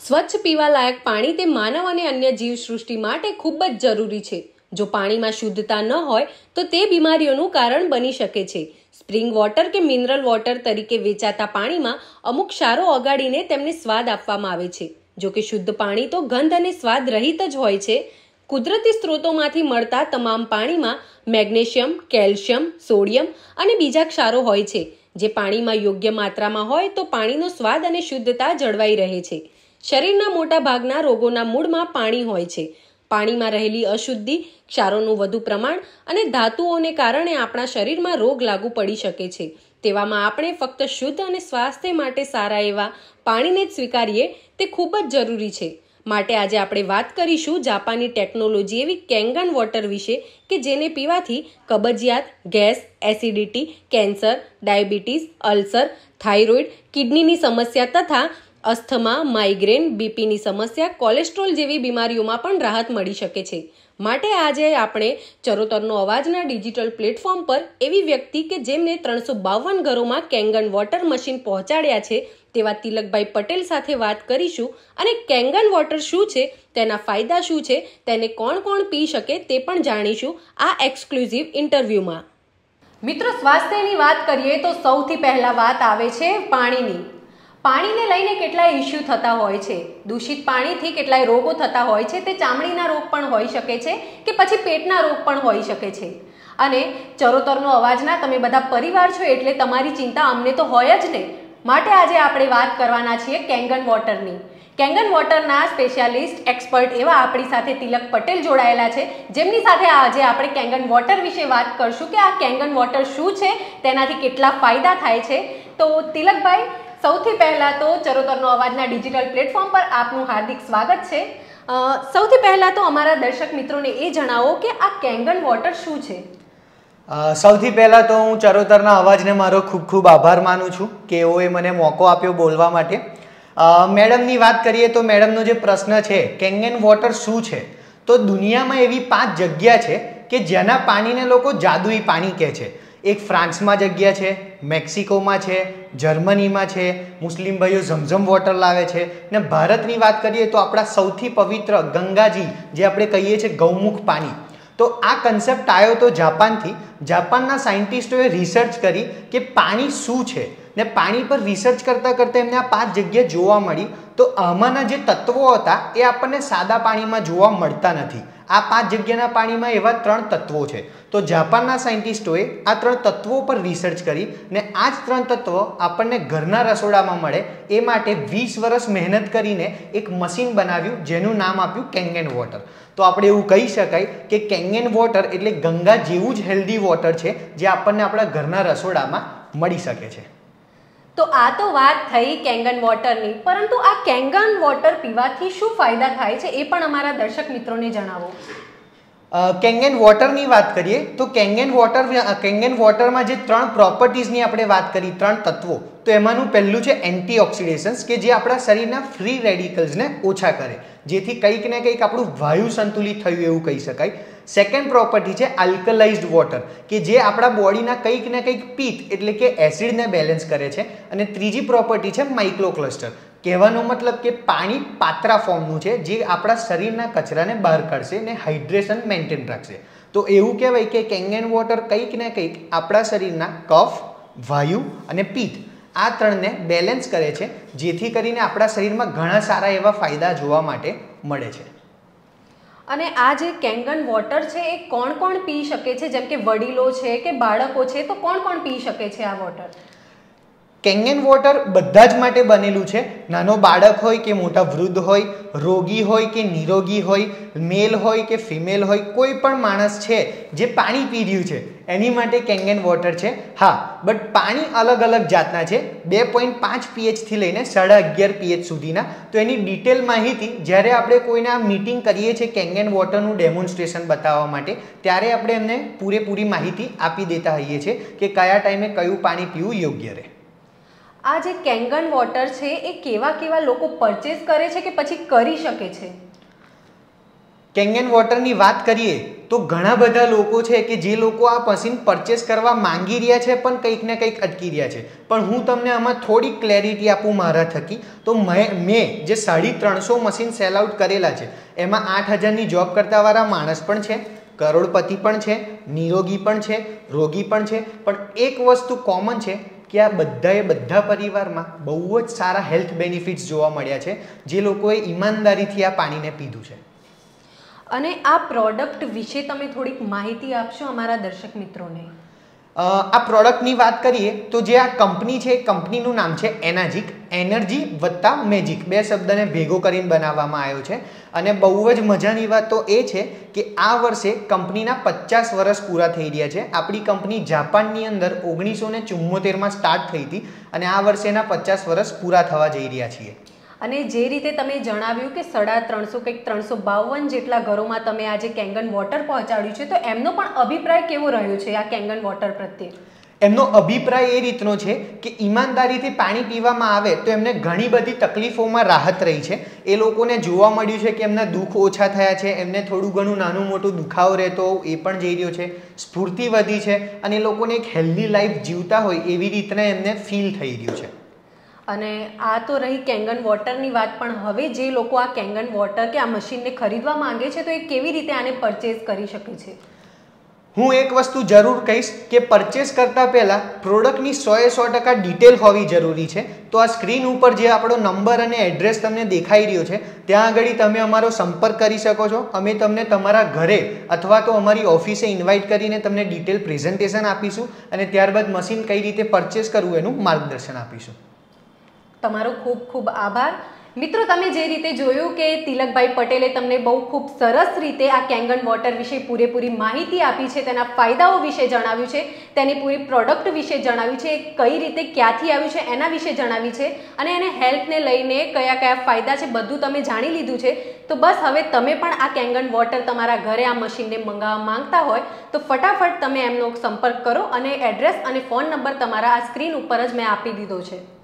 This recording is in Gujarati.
સ્વચ્છ પીવાલાયક પાણી તે માનવ અને અન્ય જીવસૃષ્ટિ માટે ખૂબ જ જરૂરી છે. જો પાણીમાં શુદ્ધતા ન હોય તો તે બીમારીઓનું કારણ બની શકે છે. સ્પ્રિંગ વોટર કે મિનરલ વોટર તરીકે વેચાતા પાણીમાં અમુક ક્ષારો ઓગાળીને તેમને સ્વાદ આપવામાં આવે છે. જો કે શુદ્ધ પાણી તો ગંધ અને સ્વાદ રહિત જ હોય છે. કુદરતી સ્ત્રોતોમાંથી મળતા તમામ પાણીમાં મેગ્નેશિયમ, કેલ્શિયમ, સોડિયમ અને બીજા ક્ષારો હોય છે, જે પાણીમાં યોગ્ય માત્રામાં હોય તો પાણીનો સ્વાદ અને શુદ્ધતા જળવાઈ રહે છે. શરીરના મોટા ભાગના રોગોના મૂળમાં પાણી હોય છે. પાણીમાં રહેલી અશુદ્ધિ, ક્ષારોનું વધુ પ્રમાણ અને ધાતુઓને કારણે આપણા શરીરમાં રોગ લાગુ પડી શકે છે. તેવામાં આપણે ફક્ત શુદ્ધ અને સ્વાસ્થ્ય માટે સારા એવા પાણીને જ સ્વીકારીએ તે ખૂબ જ જરૂરી છે. માટે આજે આપણે વાત કરીશું જાપાનની ટેકનોલોજી એવી કેંગન વોટર વિશે કે જેને પીવાથી કબજિયાત, gas, acidity, cancer, diabetes, ulcer, thyroid, કિડનીની સમસ્યા તથા અસ્થમા, માઇગ્રેન, બીપીની સમસ્યા, કોલેસ્ટ્રોલ જેવી બીમારીઓમાં પણ રાહત મળી શકે છે. માટે આજે આપણે ચરોતરનો અવાજના ડિજિટલ પ્લેટફોર્મ પર એવી વ્યક્તિ કે જેમને 352 ઘરોમાં કેંગન વોટર મશીન પહોંચાડ્યા છે તેવા તિલકભાઈ પટેલ સાથે વાત કરીશું અને કેંગન વોટર શું છે, તેના ફાયદા શું છે, તેને કોણ કોણ પી શકે તે પણ જાણીશું આ એક્સક્લુઝિવ ઇન્ટરવ્યુમાં. મિત્રો, સ્વાસ્થ્યની વાત કરીએ તો સૌથી પહેલા વાત આવે છે પાણીની. પાણીને લઈને કેટલાય ઇસ્યુ થતા હોય છે. દૂષિત પાણીથી કેટલાય રોગો થતા હોય છે. તે ચામડીના રોગ પણ હોઈ શકે છે કે પછી પેટના રોગ પણ હોઈ શકે છે. અને ચરોતરનો અવાજના તમે બધા પરિવાર છો એટલે તમારી ચિંતા અમને તો હોય જ ને. માટે આજે આપણે વાત કરવાના છીએ કેંગન વોટરની. કેંગન વોટરના સ્પેશિયાલિસ્ટ એક્સપર્ટ એવા આપણી સાથે તિલક પટેલ જોડાયેલા છે, જેમની સાથે આજે આપણે કેંગન વોટર વિશે વાત કરશું કે આ કેંગન વોટર શું છે, તેનાથી કેટલા ફાયદા થાય છે. તો તિલકભાઈ, સૌથી પહેલાં તો ચરોતરનો અવાજના ડિજિટલ પ્લેટફોર્મ પર આપનું હાર્દિક સ્વાગત છે. સૌથી પહેલાં તો અમારા દર્શક મિત્રોને એ જણાવો કે આ કેંગન વોટર શું છે. સૌથી પહેલાં તો હું ચરોતરના અવાજને મારો ખૂબ ખૂબ આભાર માનું છું કે એઓએ મને મોકો આપ્યો બોલવા માટે. મેડમની વાત કરીએ તો મેડમનો જે પ્રશ્ન છે કેંગન વોટર શું છે, તો દુનિયામાં એવી 5 જગ્યા છે કે જેના પાણીને લોકો જાદુઈ પાણી કહે છે. એક ફ્રાન્સમાં જગ્યા છે, મેક્સિકોમાં છે, જર્મનીમાં છે, મુસ્લિમ ભાઈઓ ઝમઝમ વોટર લાવે છે, ને ભારતની વાત કરીએ તો આપણા સૌથી પવિત્ર ગંગાજી, જે આપણે કહીએ છીએ ગૌમુખ પાણી. તો આ કન્સેપ્ટ આવ્યો તો જાપાનથી. જાપાનના સાયન્ટિસ્ટોએ રિસર્ચ કરી કે પાણી શું છે, ને પાણી પર રિસર્ચ કરતાં કરતાં એમને આ 5 જગ્યા જોવા મળી. તો આમાંના જે તત્વો હતા એ આપણને સાદા પાણીમાં જોવા મળતા નથી. આ 5 જગ્યાના પાણીમાં એવા 3 તત્વો છે. તો જાપાનના સાયન્ટિસ્ટોએ આ 3 તત્વો પર રિસર્ચ કરી ને આ જ 3 તત્વો આપણને ઘરના રસોડામાં મળે એ માટે 20 વર્ષ મહેનત કરીને એક મશીન બનાવ્યું, જેનું નામ આપ્યું કેંગન વોટર. તો આપણે એવું કહી શકાય કે કેંગન વોટર એટલે ગંગા જેવું જ હેલ્ધી વોટર છે, જે આપણને આપણા ઘરના રસોડામાં મળી શકે છે. તો આ તો વાત થઈ કેંગન વોટરની, પરંતુ આ કેંગન વોટર પીવાથી શું ફાયદા થાય છે એ પણ અમારા દર્શક મિત્રોને જણાવો. કેંગન વોટરની વાત કરીએ તો કેંગન વોટરમાં જે 3 પ્રોપર્ટીઝની આપણે વાત કરી, 3 તત્વો, તો એમાંનું પહેલું છે એન્ટીઓક્સિડેશન્સ, કે જે આપણા શરીરના ફ્રી રેડિકલ્સને ઓછા કરે, જેથી કંઈક ને કંઈક આપણું વાયુ સંતુલિત થયું એવું કહી શકાય. સેકન્ડ પ્રોપર્ટી છે આલ્કલાઇઝ્ડ વોટર, કે જે આપણા બોડીના કંઈક ને કંઈક પિત્ત એટલે કે એસિડને બેલેન્સ કરે છે. અને ત્રીજી પ્રોપર્ટી છે માઇક્રોક્લસ્ટર. કહેવાનો મતલબ કે પાણી પાત્રા ફોર્મનું છે, જે આપણા શરીરના કચરાને બહાર કાઢશે ને હાઇડ્રેશન મેન્ટેન રાખશે. તો એવું કહેવાય કે કેંગન વોટર કંઈક ને કંઈક આપણા શરીરના કફ, વાયુ અને પિત્ત આ 3ને બેલેન્સ કરે છે, જેથી કરીને આપણા શરીરમાં ઘણા સારા એવા ફાયદા જોવા માટે મળે છે. અને આ જે કેંગન વોટર છે એ કોણ કોણ પી શકે છે, જેમ કે વડીલો છે કે બાળકો છે, તો કોણ કોણ પી શકે છે આ વોટર? કેંગન વોટર બધા જ માટે બનેલું છે. નાનો બાળક હોય કે મોટા વૃદ્ધ હોય, રોગી હોય કે નિરોગી હોય, મેલ હોય કે ફિમેલ હોય, કોઈ પણ માણસ છે જે પાણી પી રહ્યું છે એની માટે કેંગન વોટર છે. હા, બટ પાણી અલગ અલગ જાતના છે, 2.5 pH થી લઈને 11.5 pH સુધીના. તો એની ડિટેલ માહિતી જ્યારે આપણે કોઈને આ મીટિંગ કરીએ છીએ કેંગન વોટરનું ડેમોન્સ્ટ્રેશન બતાવવા માટે, ત્યારે આપણે એમને પૂરેપૂરી માહિતી આપી દેતા હોઈએ છીએ કે કયા ટાઈમે કયું પાણી પીવું યોગ્ય રહે. આ જે કેંગન વોટર છે એ કેવા કેવા લોકો પરચેસ કરે છે કે પછી કરી શકે છે? કેંગન વોટરની વાત કરીએ તો ઘણા બધા લોકો છે કે જે લોકો આ મશીન પરચેસ કરવા માંગી રહ્યા છે પણ કંઈક ને કંઈક અટકી રહ્યા છે. પણ હું તમને આમાં થોડી ક્લેરિટી આપું મારા થકી. તો મેં જે 350 મશીન સેલ આઉટ કરેલા છે એમાં 8000ની જોબ કરતાવાળા માણસ પણ છે, કરોડપતિ પણ છે, નિરોગી પણ છે, રોગી પણ છે. પણ એક વસ્તુ કોમન છે કે આ બધા પરિવારમાં બહુ જ સારા હેલ્થ બેનિફિટ્સ જોવા મળ્યા છે જે લોકોએ ઈમાનદારીથી આ પાણીને પીધું છે. અને આ પ્રોડક્ટ વિશે તમે થોડીક માહિતી આપશો અમારા દર્શક મિત્રોને? આ પ્રોડક્ટની વાત કરીએ તો જે આ કંપની છે, કંપનીનું નામ છે એનાજિક. એનર્જી વત્તા મેજિક 2 શબ્દને ભેગો કરીને બનાવવામાં આવ્યો છે. અને બહુ જ મજાની વાત તો એ છે કે આ વર્ષે કંપનીના 50 વર્ષ પૂરા થઈ રહ્યા છે. આપણી કંપની જાપાનની અંદર 1974માં સ્ટાર્ટ થઈ હતી અને આ વર્ષે એના 50 વર્ષ પૂરા થવા જઈ રહ્યા છીએ. અને જે રીતે તમે જણાવ્યું કે 350 કંઈક 352 જેટલા ઘરોમાં તમે આજે કેંગન વોટર પહોંચાડ્યું છે, તો એમનો પણ અભિપ્રાય કેવો રહ્યો છે આ કેંગન વોટર પ્રત્યે? એમનો અભિપ્રાય એ રીતનો છે કે ઈમાનદારીથી પાણી પીવામાં આવે તો એમને ઘણી બધી તકલીફોમાં રાહત રહી છે. એ લોકોને જોવા મળ્યું છે કે એમના દુઃખ ઓછા થયા છે, એમને થોડું ઘણું નાનું મોટું દુખાવો રહેતો એ પણ જઈ રહ્યો છે, સ્ફૂર્તિ વધી છે અને એ લોકોને એક હેલ્ધી લાઈફ જીવતા હોય એવી રીતના એમને ફીલ થઈ રહ્યું છે. અને આ તો રહી કેંગન વોટરની વાત, પણ હવે જે લોકો આ કેંગન વોટર કે આ મશીનને ખરીદવા માંગે છે તો એ કેવી રીતે આને પરચેઝ કરી શકે છે? હું એક વસ્તુ જરૂર કહીશ કે પરચેસ કરતા પહેલાં પ્રોડક્ટની 100% ડિટેલ હોવી જરૂરી છે. તો આ સ્ક્રીન ઉપર જે આપણો નંબર અને એડ્રેસ તમને દેખાઈ રહ્યો છે ત્યાં આગળ તમે અમારો સંપર્ક કરી શકો છો. અમે તમને તમારા ઘરે અથવા તો અમારી ઓફિસે ઇન્વાઇટ કરીને તમને ડિટેલ પ્રેઝન્ટેશન આપીશું અને ત્યારબાદ મશીન કઈ રીતે પરચેસ કરવું એનું માર્ગદર્શન આપીશું. તમારો ખૂબ ખૂબ આભાર. મિત્રો, તમે જે રીતે જોયું કે તિલકભાઈ પટેલે તમને બહુ ખૂબ સરસ રીતે આ કેંગન વોટર વિશે પૂરેપૂરી માહિતી આપી છે, તેના ફાયદાઓ વિશે જણાવ્યું છે, તેની પૂરી પ્રોડક્ટ વિશે જણાવ્યું છે, કઈ રીતે ક્યાંથી આવ્યું છે એના વિશે જણાવ્યું છે અને એને હેલ્થને લઈને કયા કયા ફાયદા છે બધું તમે જાણી લીધું છે. તો બસ હવે તમે પણ આ કેંગન વોટર તમારા ઘરે આ મશીનને મંગાવવા માંગતા હોય તો ફટાફટ તમે એમનો સંપર્ક કરો અને એડ્રેસ અને ફોન નંબર તમારા આ સ્ક્રીન ઉપર જ મેં આપી દીધો છે.